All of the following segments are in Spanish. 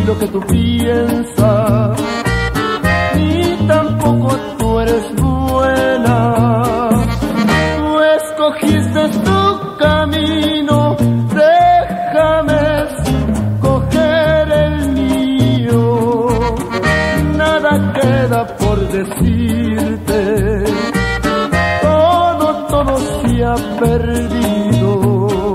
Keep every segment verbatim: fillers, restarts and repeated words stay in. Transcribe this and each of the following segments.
lo que tú piensas, ni tampoco tú eres buena. Tú escogiste tu camino, déjame escoger el mío. Nada queda por decirte, todo, todo se ha perdido.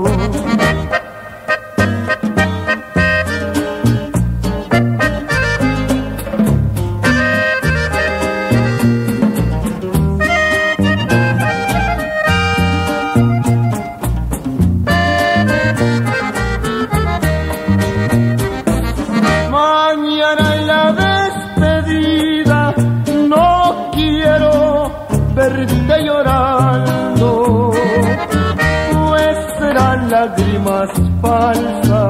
Mañana en la despedida no quiero verte llorando, pues serán lágrimas falsas